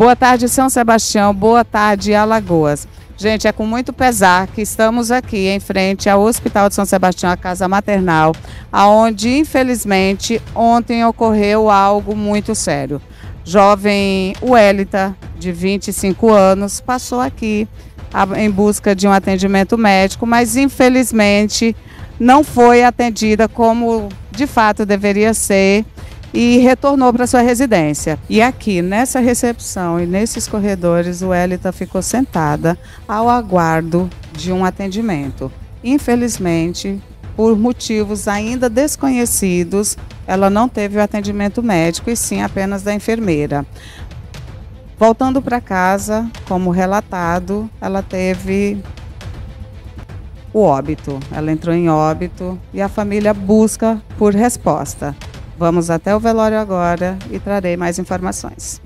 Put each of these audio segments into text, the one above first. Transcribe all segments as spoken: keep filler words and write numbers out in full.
Boa tarde, São Sebastião. Boa tarde, Alagoas. Gente, é com muito pesar que estamos aqui em frente ao Hospital de São Sebastião, a Casa Maternal, aonde, infelizmente, ontem ocorreu algo muito sério. Jovem Wellita, de vinte e cinco anos, passou aqui em busca de um atendimento médico, mas, infelizmente, não foi atendida como de fato deveria ser e retornou para sua residência. E aqui, nessa recepção e nesses corredores, o Wellita ficou sentada ao aguardo de um atendimento. Infelizmente, por motivos ainda desconhecidos, ela não teve o atendimento médico e sim apenas da enfermeira. Voltando para casa, como relatado, ela teve o óbito. Ela entrou em óbito e a família busca por resposta. Vamos até o velório agora e trarei mais informações.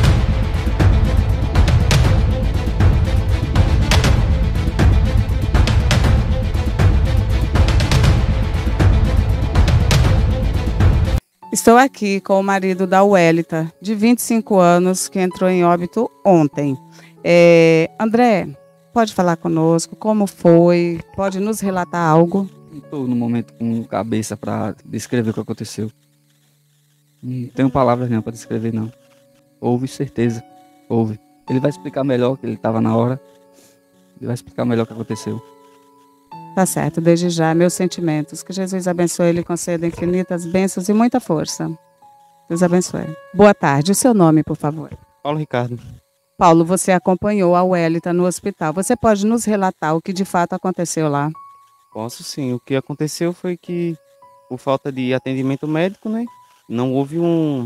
Estou aqui com o marido da Wellita, de vinte e cinco anos, que entrou em óbito ontem. É, André, pode falar conosco como foi? Pode nos relatar algo? Estou no momento com cabeça para descrever o que aconteceu. Não tenho palavras não para descrever, não. Houve certeza, houve. Ele vai explicar melhor, que ele estava na hora. Ele vai explicar melhor o que aconteceu. Tá certo, desde já, meus sentimentos. Que Jesus abençoe ele, conceda infinitas bênçãos e muita força. Deus abençoe. Boa tarde, o seu nome, por favor. Paulo Ricardo. Paulo, você acompanhou a Wellita no hospital. Você pode nos relatar o que de fato aconteceu lá? Posso sim. O que aconteceu foi que, por falta de atendimento médico, né? Não houve um...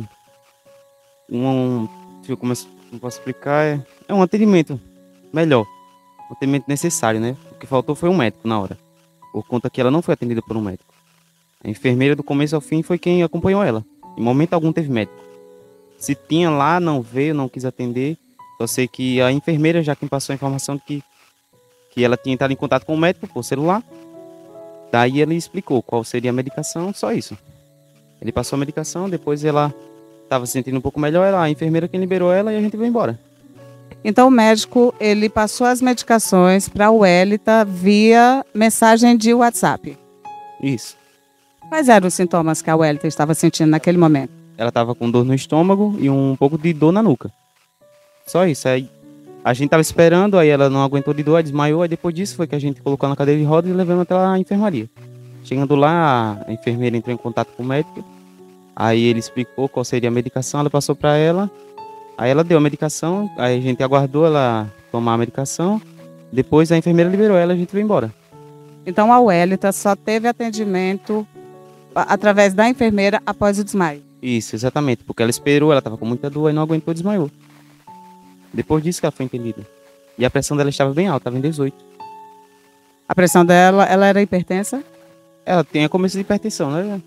um deixa eu começar, não posso explicar. É, é um atendimento melhor. Um atendimento necessário, né? O que faltou foi um médico na hora. Por conta que ela não foi atendida por um médico. A enfermeira do começo ao fim foi quem acompanhou ela. Em momento algum teve médico. Se tinha lá, não veio, não quis atender. Só sei que a enfermeira já quem passou a informação de que, que ela tinha entrado em contato com o médico por celular. Daí ele explicou qual seria a medicação, só isso. Ele passou a medicação, depois ela estava se sentindo um pouco melhor, ela, a enfermeira quem liberou ela e a gente veio embora. Então o médico, ele passou as medicações para a Wellita via mensagem de WhatsApp? Isso. Quais eram os sintomas que a Wellita estava sentindo naquele momento? Ela estava com dor no estômago e um pouco de dor na nuca. Só isso. Aí a gente estava esperando, aí ela não aguentou de dor, aí desmaiou, aí depois disso foi que a gente colocou na cadeira de rodas e levamos até a enfermaria. Chegando lá, a enfermeira entrou em contato com o médico, aí ele explicou qual seria a medicação, ela passou para ela, aí ela deu a medicação, aí a gente aguardou ela tomar a medicação, depois a enfermeira liberou ela e a gente veio embora. Então a Wellita só teve atendimento através da enfermeira após o desmaio? Isso, exatamente, porque ela esperou, ela estava com muita dor, aí não aguentou e desmaiou. Depois disso que ela foi entendida. E a pressão dela estava bem alta, estava em dezoito. A pressão dela, ela era hipertensa? Ela tem a começo de hipertensão, né?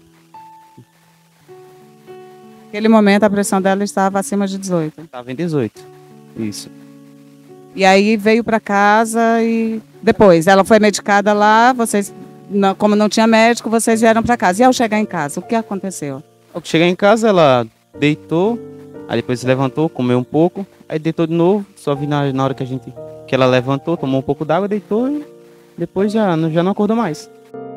Naquele momento a pressão dela estava acima de dezoito? Estava em dezoito, isso. E aí veio para casa e depois ela foi medicada lá, vocês, não, como não tinha médico, vocês vieram para casa. E ao chegar em casa, o que aconteceu? Ao chegar em casa, ela deitou, aí depois se levantou, comeu um pouco, aí deitou de novo, só vi na, na hora que a gente, que ela levantou, tomou um pouco d'água, deitou e depois já, já não acordou mais.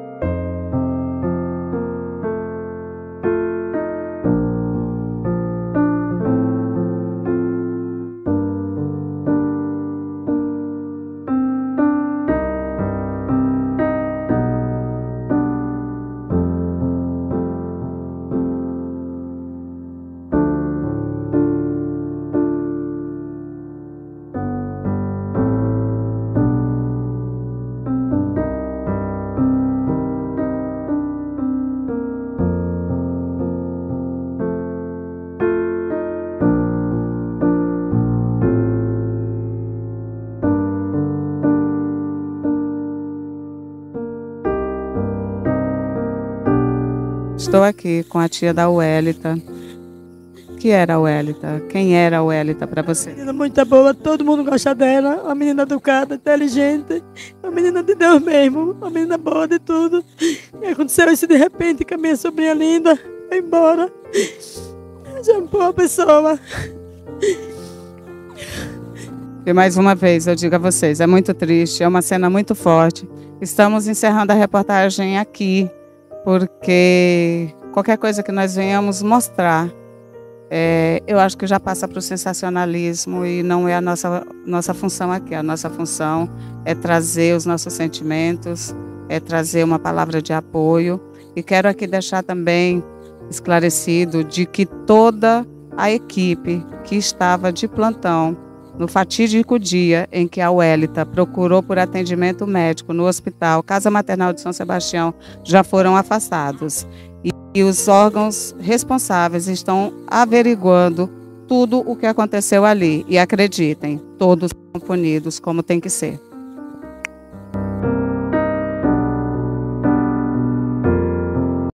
Estou aqui com a tia da Wellita. O que era a Wellita? Quem era a Wellita para você? Menina muito boa, todo mundo gosta dela. Uma menina educada, inteligente. Uma menina de Deus mesmo. Uma menina boa de tudo. E aconteceu isso de repente com a minha sobrinha linda. Foi embora. Já é uma boa pessoa. E mais uma vez eu digo a vocês, é muito triste, é uma cena muito forte. Estamos encerrando a reportagem aqui, porque qualquer coisa que nós venhamos mostrar, é, eu acho que já passa para o sensacionalismo e não é a nossa, nossa função aqui. A nossa função é trazer os nossos sentimentos, é trazer uma palavra de apoio. E quero aqui deixar também esclarecido de que toda a equipe que estava de plantão no fatídico dia em que a Wélita procurou por atendimento médico no hospital Casa Maternal de São Sebastião já foram afastados. E, e os órgãos responsáveis estão averiguando tudo o que aconteceu ali. E acreditem, todos são punidos como tem que ser.